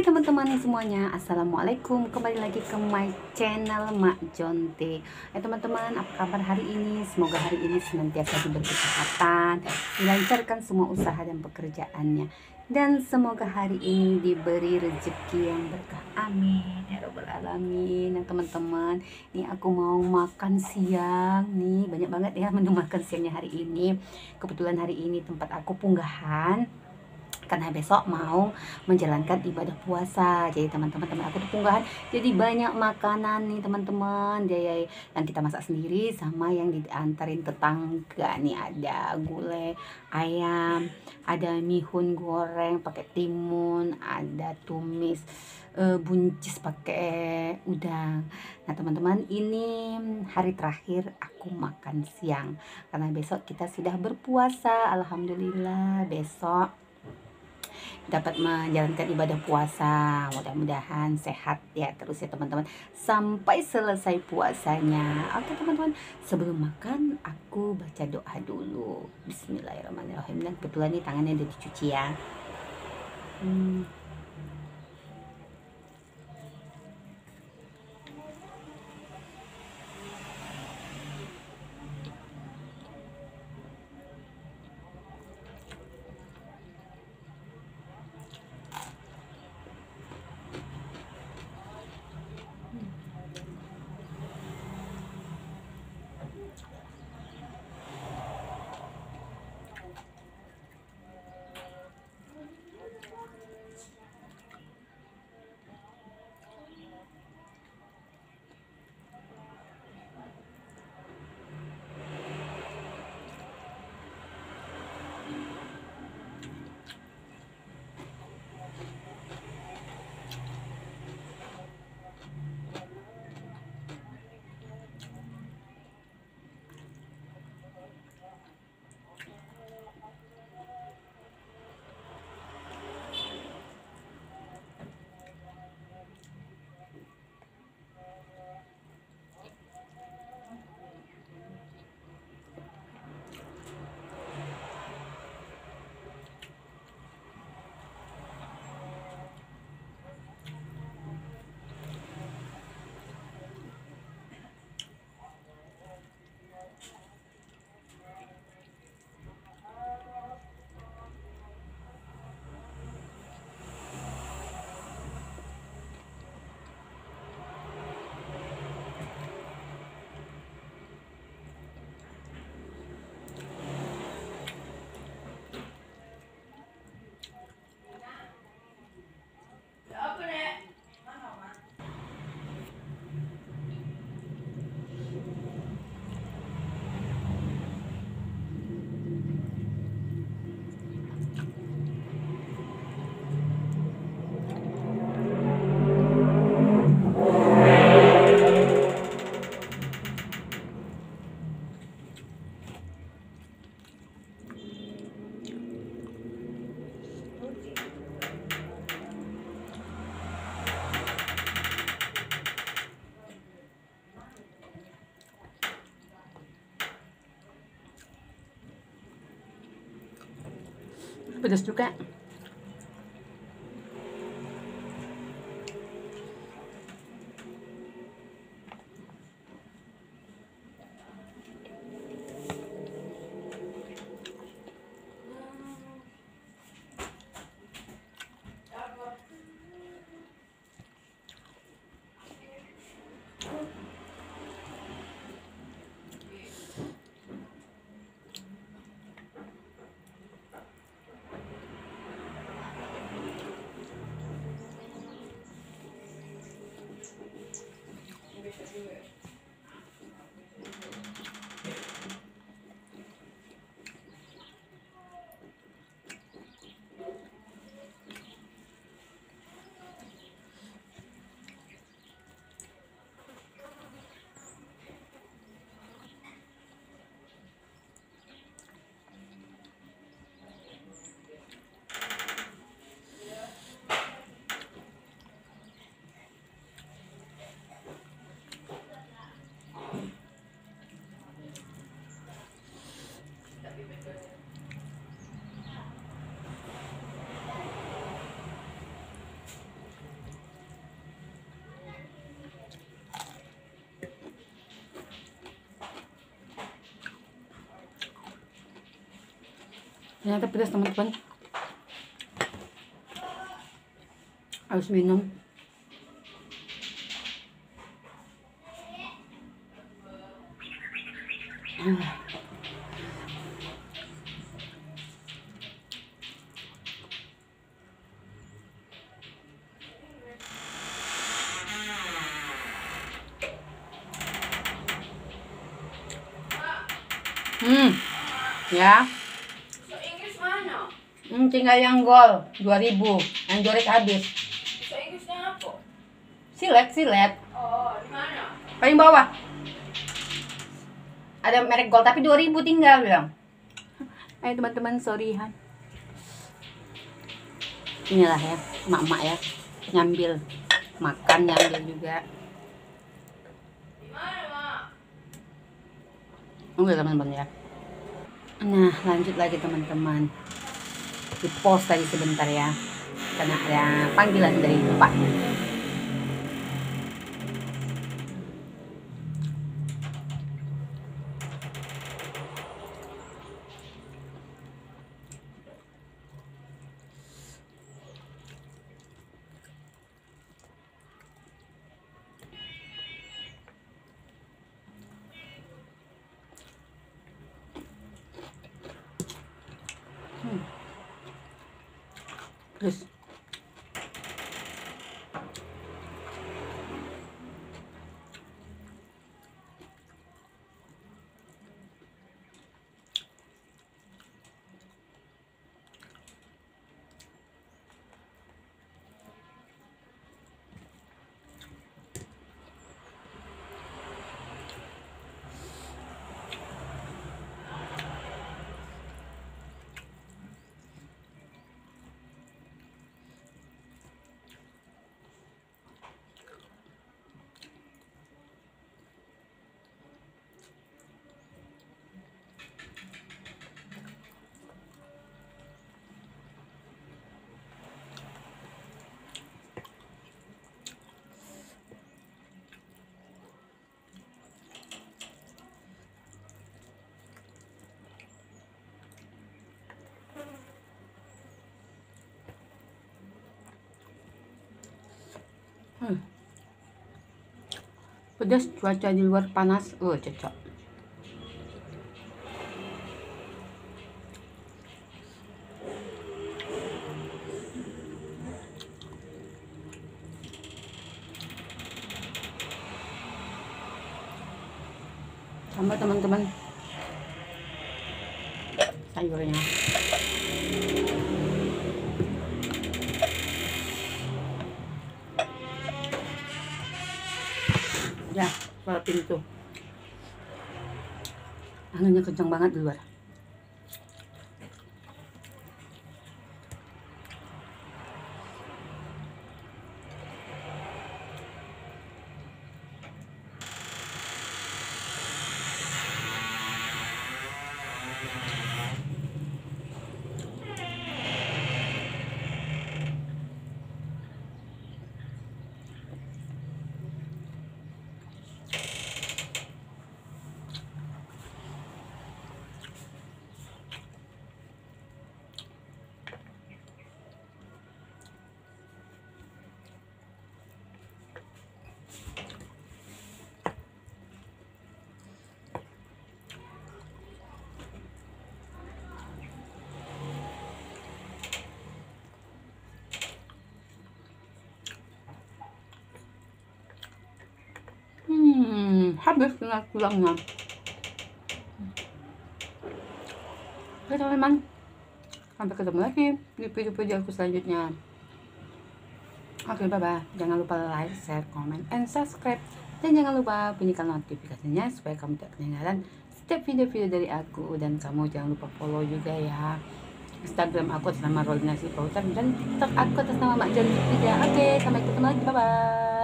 Hai teman-teman semuanya, assalamualaikum. Kembali lagi ke my channel Mak Jonte. Teman-teman, apa kabar hari ini? Semoga hari ini senantiasa diberi kesehatan, dilancarkan semua usaha dan pekerjaannya, dan semoga hari ini diberi rezeki yang berkah. Amin ya robbal alamin. Nah teman-teman, nih aku mau makan siang. Nih banyak banget ya menu makan siangnya hari ini. Kebetulan hari ini tempat aku punggahan, karena besok mau menjalankan ibadah puasa. Jadi teman-teman, teman aku tuh punggahan, jadi banyak makanan nih teman-teman, jadi yang kita masak sendiri sama yang diantarin tetangga. Nih ada gulai ayam, ada mihun goreng pakai timun, ada tumis buncis pakai udang. Nah teman-teman, ini hari terakhir aku makan siang karena besok kita sudah berpuasa. Alhamdulillah besok dapat menjalankan ibadah puasa. Mudah-mudahan sehat ya terus ya teman-teman sampai selesai puasanya. Oke teman-teman, sebelum makan aku baca doa dulu. Bismillahirrahmanirrahim. Dan kebetulan nih tangannya udah dicuci ya. Pedas juga. Ternyata pedas teman-teman. Harus minum. Ya. Inggris mana? Tinggal yang gol 2000, yang jorek habis. Inggrisnya apa? Silet. Oh, di mana? Paling bawah. Ada merek gol tapi 2000 tinggal bilang. Ayo teman-teman, sorry Han. Inilah ya, emak-emak ya. Nyambil. Makan nyambil juga. Di mana, Mak? Enggak teman-teman ya. Nah, lanjut lagi teman-teman. Di pause tadi sebentar ya. Karena ada panggilan dari bapaknya. Terus pedas, cuaca di luar panas. Cocok. Tambah teman-teman sayurnya. Ya, suara pintu. Anginnya kencang banget di luar. Habis tinggal tulangnya. Oke teman-teman, sampai ketemu lagi di video-video aku selanjutnya. Oke, bye-bye. Jangan lupa like, share, comment, and subscribe. Dan jangan lupa bunyikan notifikasinya supaya kamu tidak ketinggalan setiap video-video dari aku. Dan kamu jangan lupa follow juga ya Instagram aku atas nama Rolina Silvautan dan TikTok aku atas nama Mak Jon. Oke, sampai ketemu lagi. Bye-bye.